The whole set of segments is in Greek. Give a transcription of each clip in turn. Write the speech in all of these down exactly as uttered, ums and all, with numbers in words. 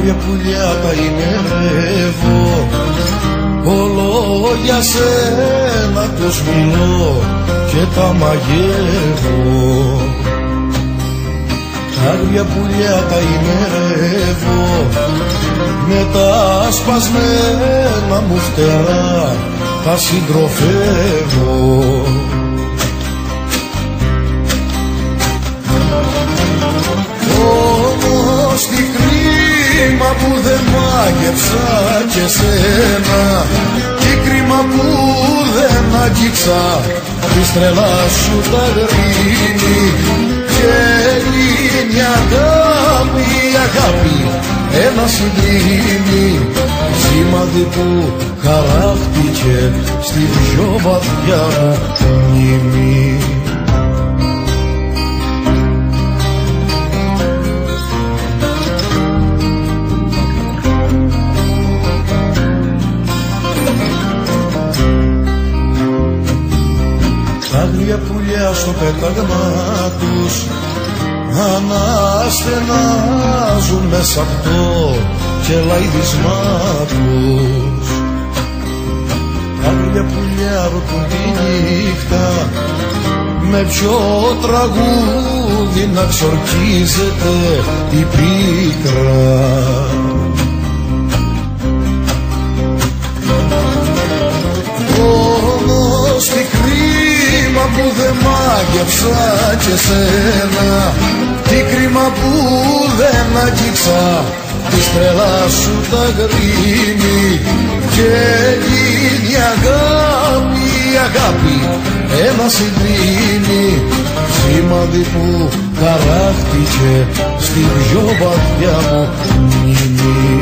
Άγρια πουλιά τα ημερεύω, όλο για σένα τους μιλώ και τα μαγεύω. Άγρια πουλιά τα ημερεύω, με τα σπασμένα μου φτερά τα συντροφεύω. Όμως τι κρίμα που δεν μάγεψα και σένα, τι κρίμα που δεν αγγίξα της τρελάς σου τα γρίνη. Και είναι αγάπη, αγάπη, ένα συγκλίνει, σημάδι που χαράχτηκε στη πιο βαθιά μου μνήμη. Άγρια πουλιά στο πέταγμα τους αναστενάζουν μέσα απ' το κελαϊδισμά τους. Άγρια πουλιά ρωτούν τη νύχτα με ποιο τραγούδι να ξορκίζεται η πίκρα. Όμως τι κρίμα που δεν μάγεψα και σένα, τι κρίμα που δεν αγγίξα της τρελάς σου τα γρήμη. Και γίνει αγάπη, αγάπη, ένα συγκλίνει, σημάδι που χαράχτηκε στη πιο βαθιά μου μνήμη.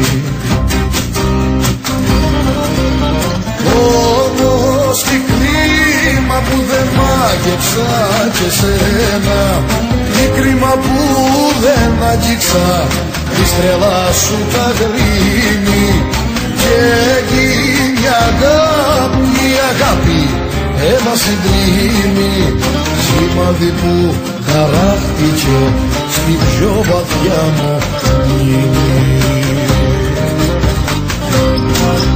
Όμως τι κρίμα που δεν μάγεψα και σένα, τι κρίμα που δεν αγγίξα της τρελάς σου τα γρήμη. Και γίνει αγάπη, αγάπη, ένα συγκλίνει, σημάδι που χαράχτηκε στη πιο βαθιά μου μνήμη.